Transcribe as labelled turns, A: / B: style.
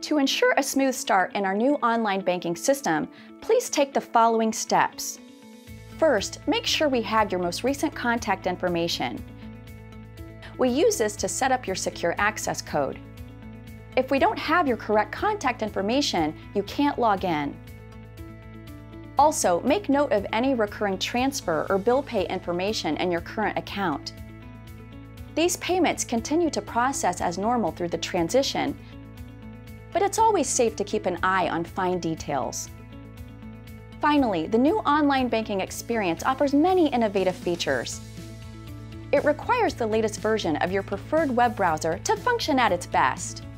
A: To ensure a smooth start in our new online banking system, please take the following steps. First, make sure we have your most recent contact information. We use this to set up your secure access code. If we don't have your correct contact information, you can't log in. Also, make note of any recurring transfer or bill pay information in your current account. These payments continue to process as normal through the transition, but it's always safe to keep an eye on fine details. Finally, the new online banking experience offers many innovative features. It requires the latest version of your preferred web browser to function at its best.